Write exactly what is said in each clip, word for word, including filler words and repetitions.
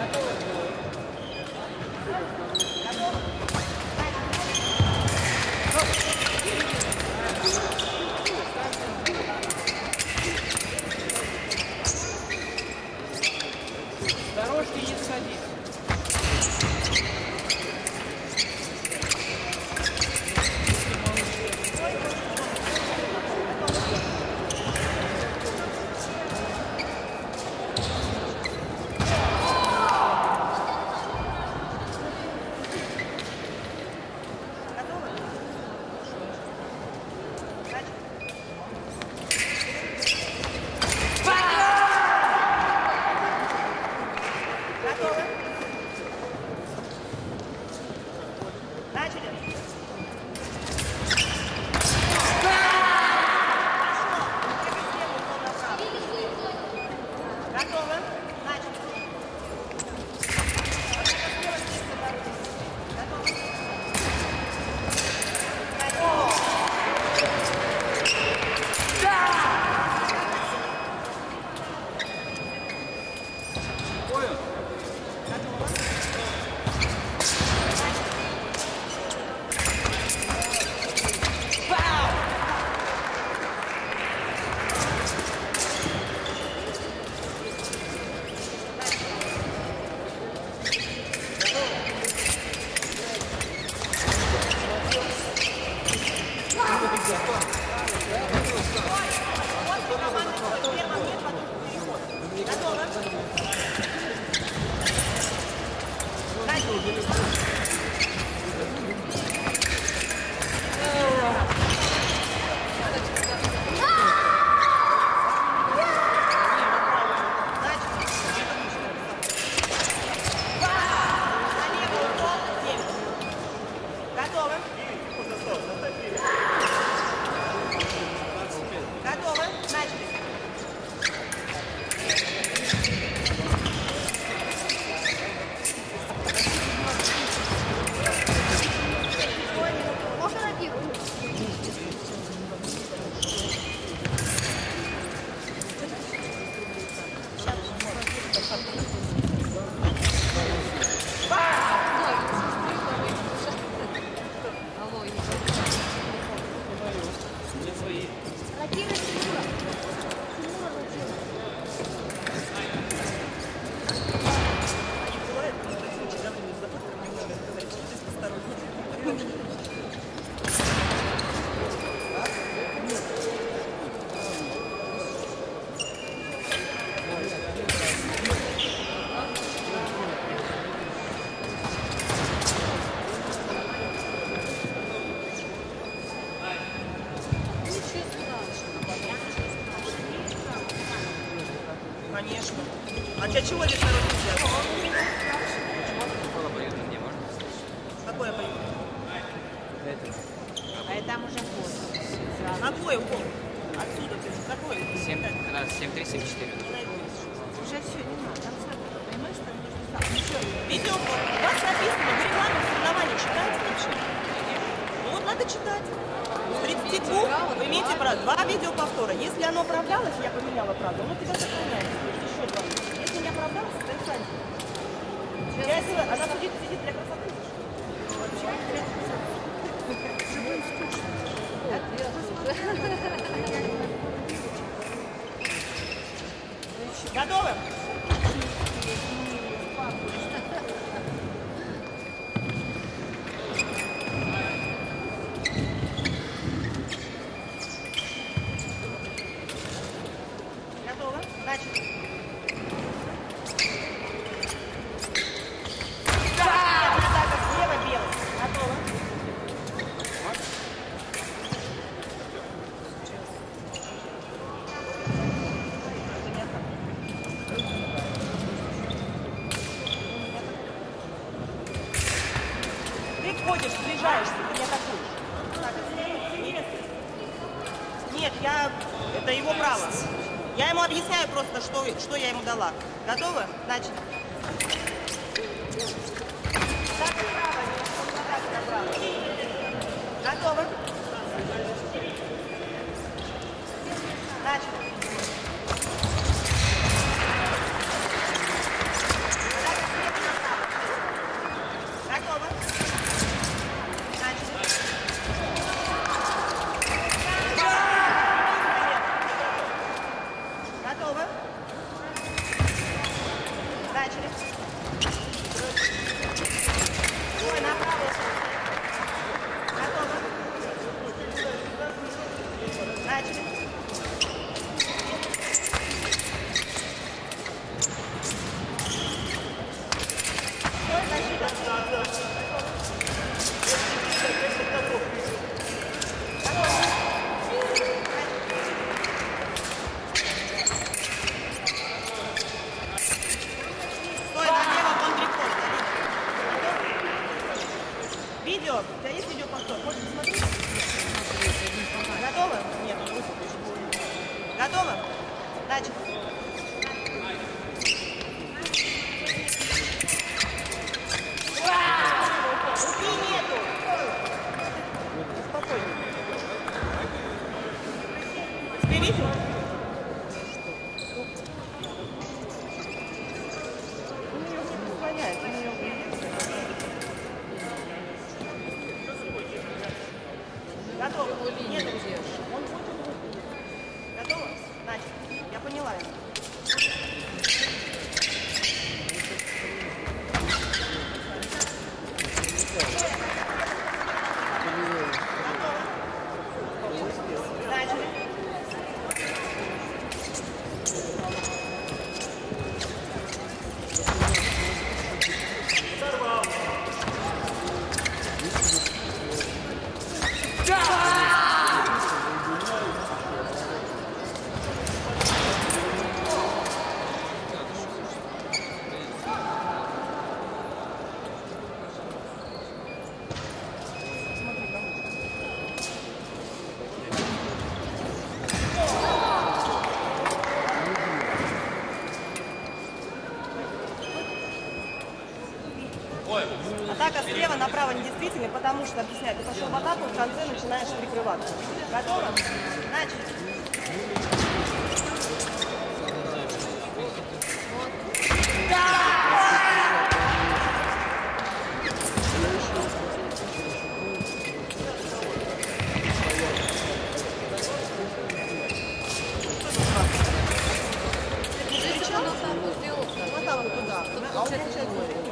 Дорожки не садись. Конечно. А для чего здесь народ взял? Какой обоюдный? А там уже вход. Какой вход? Отсюда ты какой? семь три семь четыре. Уже все, не надо. Там сразу, понимаешь, что нужно сам. Ничего. Видео, у вас написано, вы регламент соревнований читаете вообще? Ну вот надо читать. С тридцати двух вы имеете право. Два видеоповтора. Если оно оправдалось, я поменяла правду, оно тебя сохраняется. Еще два. Если не оправдалось, это отрицательно. Для этого она сидит, сидит для красоты. Готовы? Готово? Начали. Слева белый. Готово. Ты ходишь, сближаешься, ты не атакуешь. Так, нет. Нет, я... Это его право. Я ему объясняю просто, что, что я ему дала. Готовы? Начали. Так, справа. Так, направо. Готовы? Начали. Так, Видео. У тебя есть видеоповтор? Можешь посмотреть? Готовы? Нет. Готовы? Начали. Руки нету. Спокойно. Тебе видео? Он ее не позволяет. Он ее готово? Нет, он готово? Значит, я поняла его. Атака слева направо недействительна, потому что, объясняю, ты пошел в атаку, в конце начинаешь прикрываться. Готово? Начали. Вот так вот туда. А он получается.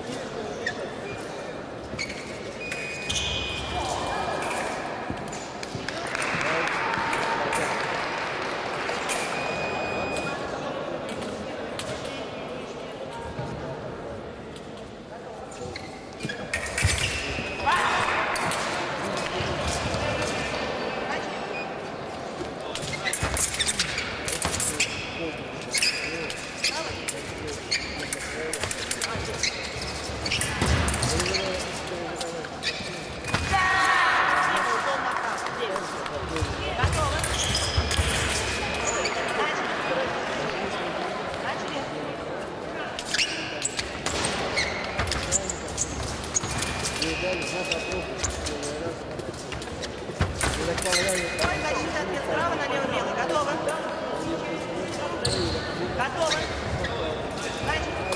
Защита ответ справа, налево, белый. Готовы? Готовы? Значит.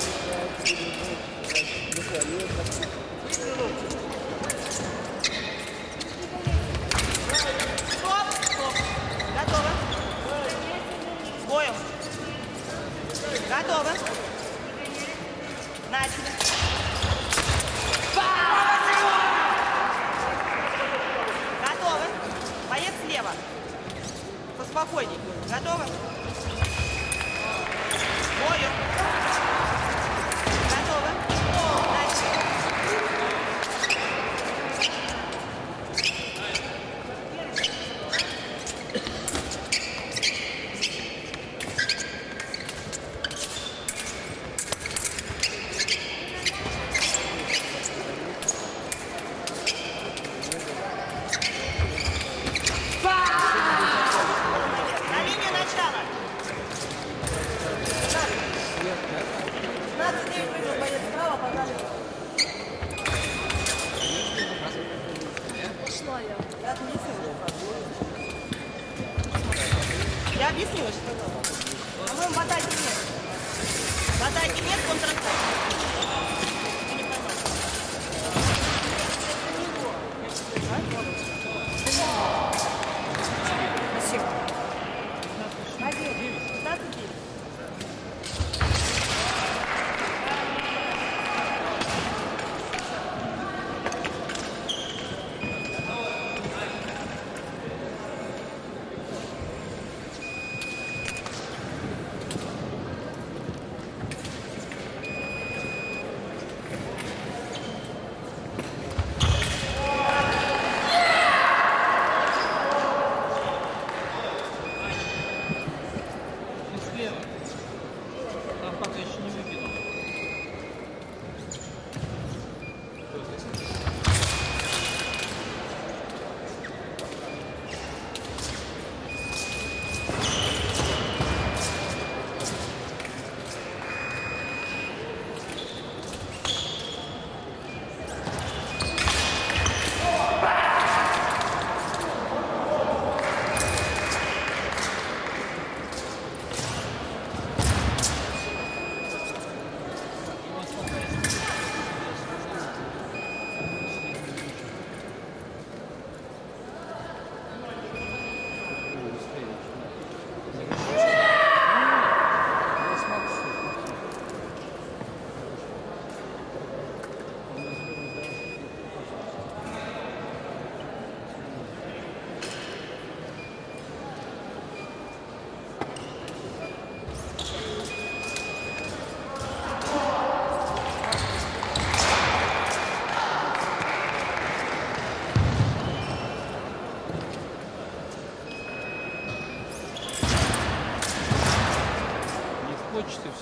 Стоп! Стоп! Готовы? С боем. Готовы? Начали. Готовы? Боец слева. Поспокойней. Готовы? Бою. Готовы? Начали. На линию начала. пятнадцать девять прыгнул боец справа, пожалуйста. Я объяснила, что Я объяснила, что это. По-моему, в атаке нет. В атаке нет контратаки. Ты не понял. Спасибо. пятнадцать девять.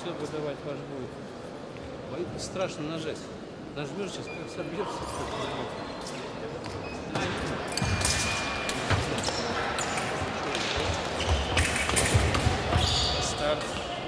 все выдавать ваш будет. Боится страшно нажать. Нажмешь сейчас, как собьешься. Старт.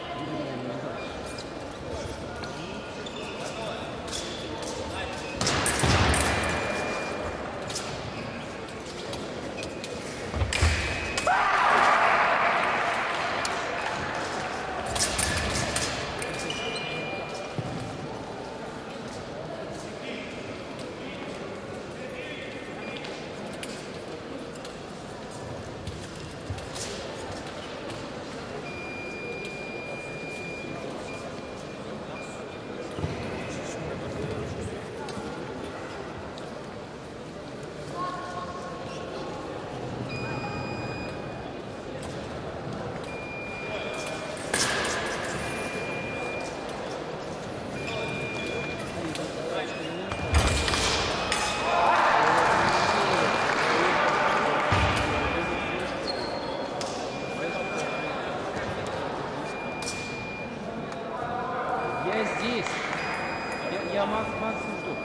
Я здесь. Я, я Макс, Макс жду.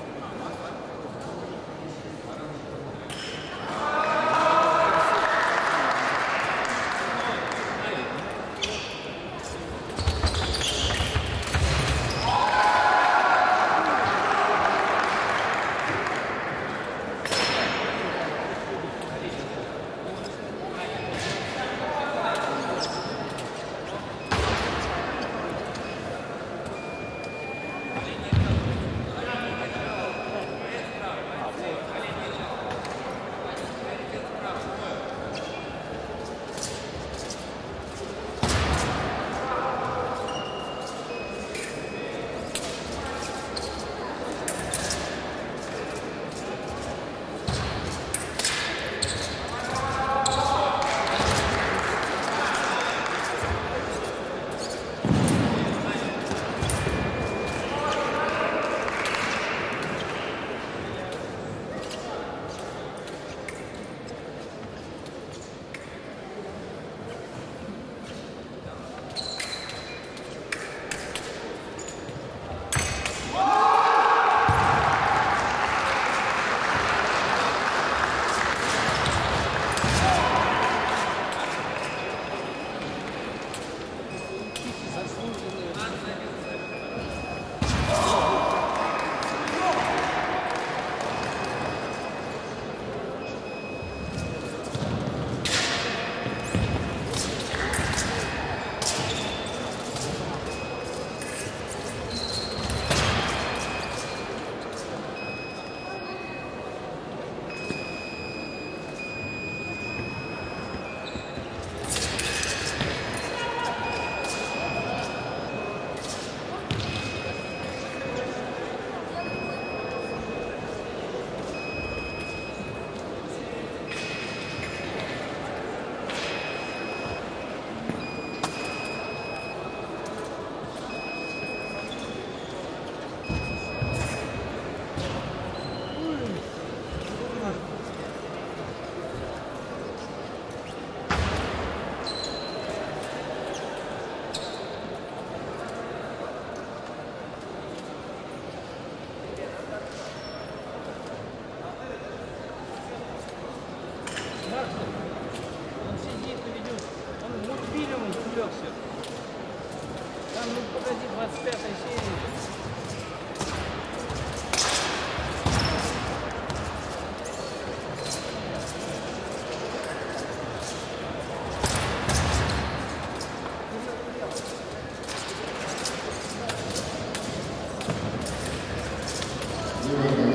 Он сидит и ведет. Он мультфильмом увлекся. Там, ну погоди, двадцать пятая серия. Thank you.